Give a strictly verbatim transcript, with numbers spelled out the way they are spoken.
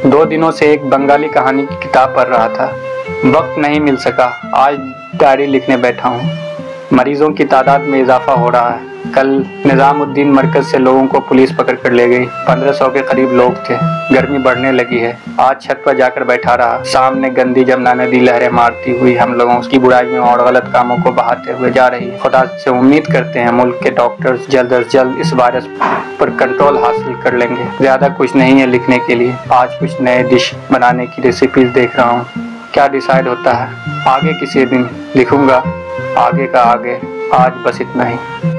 दो दिनों से एक बंगाली कहानी की किताब पढ़ रहा था। वक्त नहीं मिल सका, आज डायरी लिखने बैठा हूँ। मरीजों की तादाद में इजाफा हो रहा है। कल निजामुद्दीन मरकज से लोगों को पुलिस पकड़ कर ले गई। पंद्रह सौ के करीब लोग थे। गर्मी बढ़ने लगी है। आज छत पर जाकर बैठा रहा। सामने गंदी जमुना नदी लहरें मारती हुई हम लोगों की बुराइयों और गलत कामों को बहाते हुए जा रही है। खुदा से उम्मीद करते हैं मुल्क के डॉक्टर्स जल्द अज जल्द इस वायरस पर कंट्रोल हासिल कर लेंगे। ज्यादा कुछ नहीं है लिखने के लिए। आज कुछ नए डिश बनाने की रेसिपीज देख रहा हूँ। क्या डिसाइड होता है, आगे किसी दिन लिखूंगा। आगे का आगे, आज बस इतना ही।